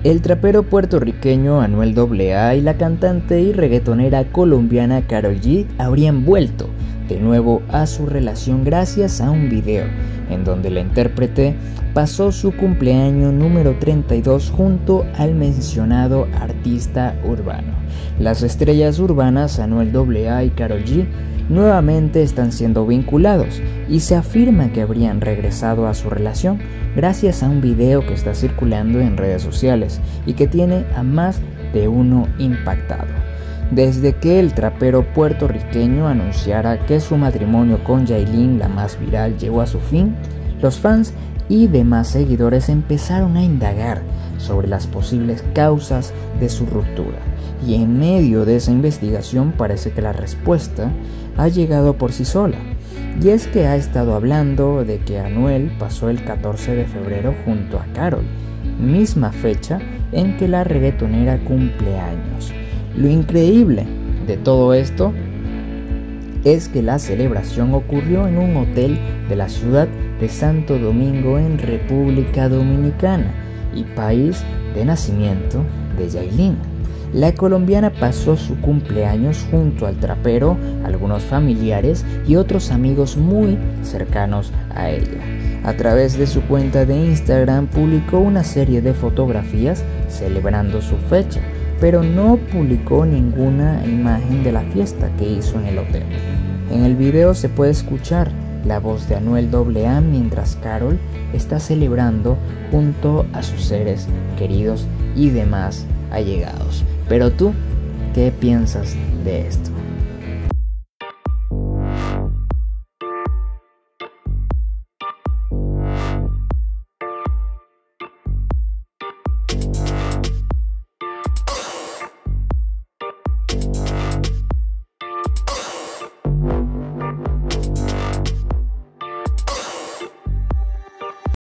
El trapero puertorriqueño Anuel AA y la cantante y reggaetonera colombiana Karol G habrían vuelto de nuevo a su relación gracias a un video en donde la intérprete pasó su cumpleaños número 32 junto al mencionado artista urbano. Las estrellas urbanas Anuel AA y Karol G nuevamente están siendo vinculados y se afirma que habrían regresado a su relación gracias a un video que está circulando en redes sociales y que tiene a más de uno impactado. Desde que el trapero puertorriqueño anunciara que su matrimonio con Yailin, la más viral, llegó a su fin, los fans y demás seguidores empezaron a indagar sobre las posibles causas de su ruptura. Y en medio de esa investigación parece que la respuesta ha llegado por sí sola. Y es que ha estado hablando de que Anuel pasó el 14 de febrero junto a Karol, misma fecha en que la reggaetonera cumple años. Lo increíble de todo esto es que la celebración ocurrió en un hotel de la ciudad de Santo Domingo en República Dominicana y país de nacimiento de Yailin. La colombiana pasó su cumpleaños junto al trapero, algunos familiares y otros amigos muy cercanos a ella. A través de su cuenta de Instagram publicó una serie de fotografías celebrando su fecha, pero no publicó ninguna imagen de la fiesta que hizo en el hotel. En el video se puede escuchar la voz de Anuel AA mientras Karol está celebrando junto a sus seres queridos y demás allegados. Pero tú, ¿qué piensas de esto?